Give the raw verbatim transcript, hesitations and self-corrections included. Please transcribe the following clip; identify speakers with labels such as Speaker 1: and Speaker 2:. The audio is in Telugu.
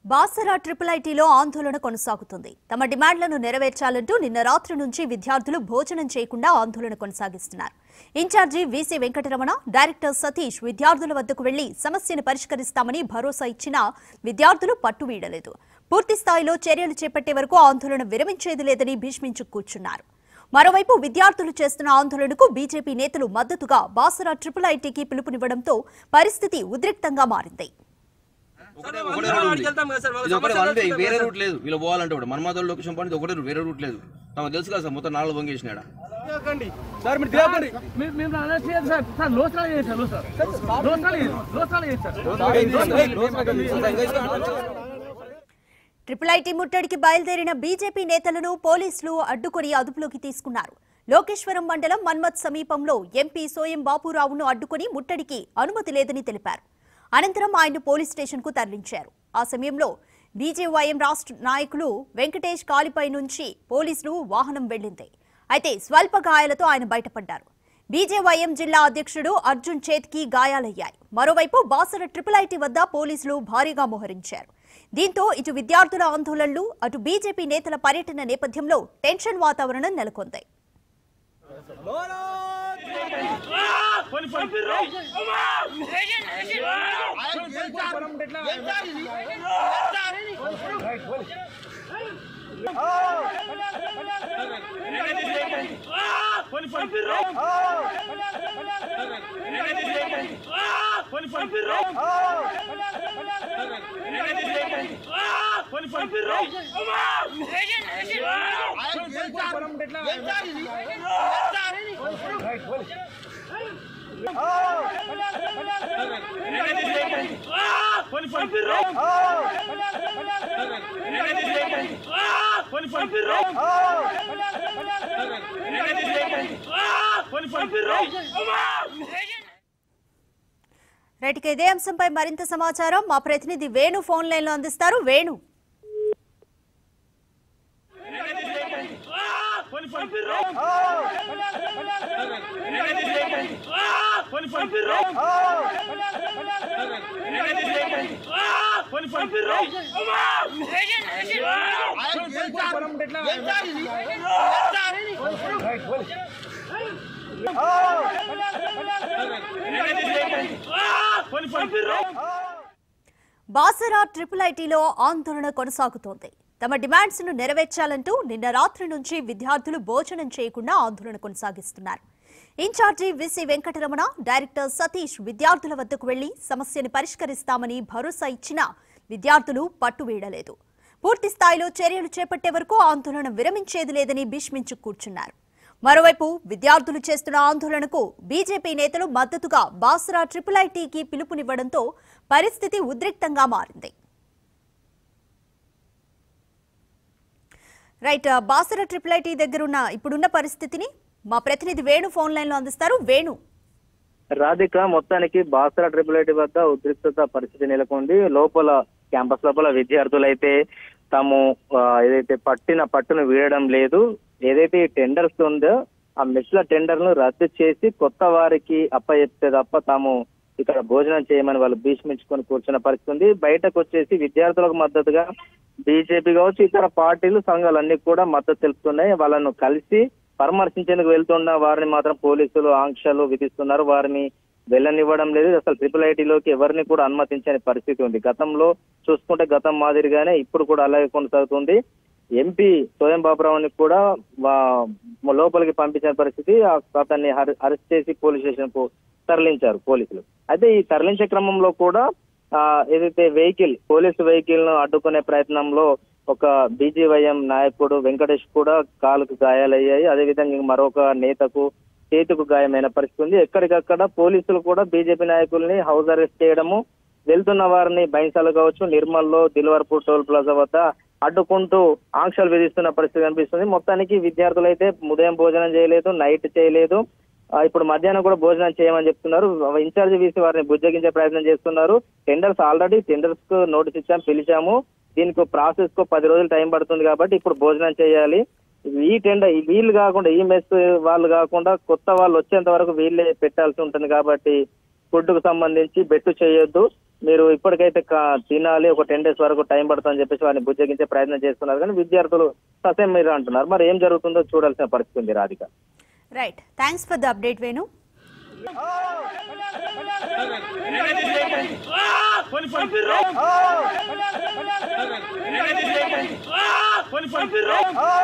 Speaker 1: బాసరా ట్రిపుల్ ఐటీలో ఆందోళన కొనసాగుతుంది. తమ డిమాండ్లను నెరవేర్చాలంటూ నిన్న రాత్రి నుంచి విద్యార్థులు భోజనం చేయకుండా ఆందోళన కొనసాగిస్తున్నారు. Incharge VC Venkataramana, director Satish విద్యార్థుల వద్దకు వెళ్లి సమస్యను పరిష్కరిస్తామని భరోసా ఇచ్చినా విద్యార్థులు పట్టువీడలేదు. పూర్తి స్థాయిలో చర్యలు చేపట్టే వరకు ఆందోళన విరమించేది లేదని భీష్మించు కూర్చున్నారు. మరోవైపు విద్యార్థులు చేస్తున్న ఆందోళనకు బీజేపీ నేతలు మద్దతుగా బాసరా ట్రిపుల్ ఐటీకి పిలుపునివ్వడంతో పరిస్థితి ఉద్రిక్తంగా మారింది.
Speaker 2: వేరే రూట్ లేదు, వీళ్ళు పోవాలంటే కూడా మన్మాదోళ్ళ లొకేషన్ పని ఒకటే వేరే రూట్ లేదు. నాకు తెలుసు కదా సార్, మొత్తం నాలుగు వంగేసినాడు.
Speaker 1: ట్రిపుల్ ఐటీ ముట్టడికి బయలుదేరిన బీజేపీ నేతలను పోలీసులు అడ్డుకుని అదుపులోకి తీసుకున్నారు. లోకేశ్వరం మండలం మన్మత్ సమీపంలో ఎంపీ సోయం బాపురావును అడ్డుకుని ముట్టడికి అనుమతి లేదని తెలిపారు. అనంతరం ఆయన పోలీస్ స్టేషన్ కు తరలించారు. ఆ సమయంలో బీజేవైఎం రాష్ట్ర నాయకులు వెంకటేష్ కాలిపై నుంచి పోలీసులు వాహనం వెళ్లింది. అయితే స్వల్ప గాయాలతో ఆయన బయటపడ్డారు. బీజేవైఎం జిల్లా అధ్యక్షుడు అర్జున్ చేతికి గాయాలయ్యాయి. మరోవైపు బాసర ట్రిపుల్ ఐటీ వద్ద పోలీసులు భారీగా మోహరించారు. దీంతో ఇటు విద్యార్థుల ఆందోళనలు, అటు బీజేపీ నేతల పర్యటన నేపథ్యంలో టెన్షన్ వాతావరణం నెలకొంది. రైట్, ఇదే అంశంపై మరింత సమాచారం మా ప్రతినిధి వేణు ఫోన్ లైన్ లో అందిస్తారు. వేణు, బాసరా ట్రిపుల్ ఐటీలో ఆందోళన కొనసాగుతోంది. తమ డిమాండ్స్ ను నెరవేర్చాలంటూ నిన్న రాత్రి నుంచి విద్యార్థులు భోజనం చేయకుండా ఆందోళన కొనసాగిస్తున్నారు. Incharge VC Venkataramana, director Satish విద్యార్థుల వద్దకు వెళ్లి సమస్యను పరిష్కరిస్తామని భరోసా ఇచ్చినా విద్యార్థులు పట్టువీడలేదు. పూర్తి స్థాయిలో చర్యలు చేపట్టే వరకు ఆందోళన విరమించేది లేదని భీష్మించు కూర్చున్నారు. మరోవైపు విద్యార్థులు చేస్తున్న ఆందోళనకు బీజేపీ నేతలు మద్దతుగా బాసరా ట్రిపుల్ ఐటీకి పిలుపునివ్వడంతో పరిస్థితి ఉద్రిక్తంగా మారింది. రైట్, బాసరా ట్రిపుల్ ఐటీ దగ్గరున్న ఇప్పుడున్న పరిస్థితిని మా ప్రతినిధి వేణు ఫోన్ లైన్ లో అందిస్తారు. వేణు,
Speaker 3: రాధిక, మొత్తానికి బాసరా ట్రిపుల్ ఐటీ వద్ద ఉద్రిక్తత పరిస్థితి నెలకొంది. లోపల క్యాంపస్ లోపల విద్యార్థులైతే తాము ఏదైతే పట్టిన పట్టును వీడడం లేదు. ఏదైతే ఈ టెండర్స్ ఉందో ఆ మెస్ల టెండర్ ను రద్దు చేసి కొత్త వారికి అప్పచెప్తే తప్ప తాము ఇక్కడ భోజనం చేయమని వాళ్ళు భీష్మించుకొని కూర్చున్న పరిస్థితి ఉంది. బయటకు వచ్చేసి విద్యార్థులకు మద్దతుగా బీజేపీ కావచ్చు, ఇతర పార్టీలు, సంఘాలన్నీ కూడా మద్దతు తెలుపుతున్నాయి. వాళ్ళను కలిసి పరామర్శించేందుకు వెళ్తున్న వారిని మాత్రం పోలీసులు ఆంక్షలు విధిస్తున్నారు. వారిని వెళ్ళనివ్వడం లేదు. అసలు ట్రిపుల్ ఐటీలోకి ఎవరిని కూడా అనుమతించని పరిస్థితి ఉంది. గతంలో చూసుకుంటే గతం మాదిరిగానే ఇప్పుడు కూడా అలాగే కొనసాగుతుంది. ఎంపీ సోయం బాపురావుని కూడా లోపలికి పంపించిన పరిస్థితి. అతన్ని అరెస్ట్ చేసి పోలీస్ స్టేషన్ కు తరలించారు పోలీసులు. అయితే ఈ తరలించే క్రమంలో కూడా ఆ ఏదైతే వెహికల్ పోలీసు వెహికల్ ను అడ్డుకునే ప్రయత్నంలో ఒక బీజేవైఎం నాయకుడు వెంకటేష్ కూడా కాలుకు గాయాలయ్యాయి. అదేవిధంగా మరొక నేతకు చేతుకు గాయమైన పరిస్థితి ఉంది. ఎక్కడికక్కడ పోలీసులు కూడా బీజేపీ నాయకుల్ని హౌస్ అరెస్ట్ చేయడము, వెళ్తున్న వారిని బైన్సాలు కావచ్చు, నిర్మల్లో దిల్వర్పూర్ టోల్ ప్లాజా వద్ద అడ్డుకుంటూ ఆంక్షలు విధిస్తున్న పరిస్థితి కనిపిస్తుంది. మొత్తానికి విద్యార్థులు అయితే ఉదయం భోజనం చేయలేదు, నైట్ చేయలేదు, ఇప్పుడు మధ్యాహ్నం కూడా భోజనం చేయమని చెప్తున్నారు. ఇన్ఛార్జి వీసీ వారిని బుజ్జగించే ప్రయత్నం చేస్తున్నారు. టెండర్స్ ఆల్రెడీ టెండర్స్ కు నోటీస్ ఇచ్చాం, పిలిచాము. దీనికి ప్రాసెస్ కు పది రోజులు టైం పడుతుంది కాబట్టి ఇప్పుడు భోజనం చేయాలి. ఈ టెండర్ వీళ్ళు కాకుండా, ఈ మెస్ వాళ్ళు కాకుండా కొత్త వాళ్ళు వచ్చేంత వరకు వీళ్ళే పెట్టాల్సి ఉంటుంది కాబట్టి ఫుడ్ కు సంబంధించి బెట్టు చేయొద్దు, మీరు ఇప్పటికైతే తినాలి, ఒక టెన్ డేస్ వరకు టైం పడుతుందని చెప్పేసి వారిని బుజ్జగించే ప్రయత్నం చేస్తున్నారు. కానీ విద్యార్థులు ససేం మీరు అంటున్నారు. మరి ఏం జరుగుతుందో చూడాల్సిన పరిస్థితి ఉంది Radhika.
Speaker 1: Right, thanks for the update Venu.
Speaker 4: Oh!